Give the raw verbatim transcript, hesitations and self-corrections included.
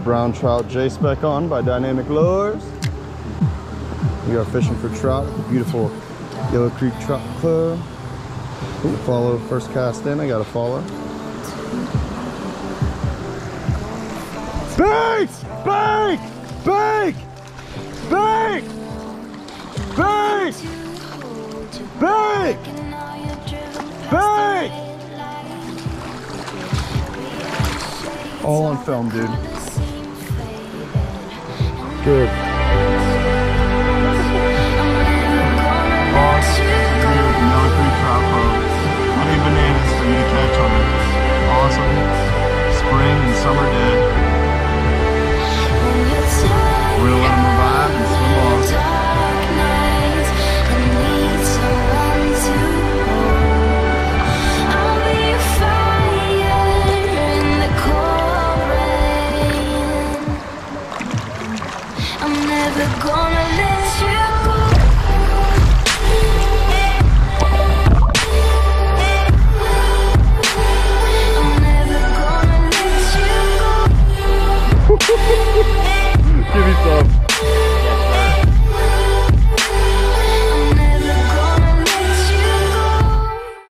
brown trout J-spec on by Dynamic Lures. We are fishing for trout, beautiful Yellow Creek Trout Club. Ooh, follow, first cast in, I got a follow. Bait! Bait! Bait! Bait! Bait! Bait! Bait! All on film, dude. Good. Yellow Creek Trout Club. Honey bananas for you to catch on an awesome spring and summer day.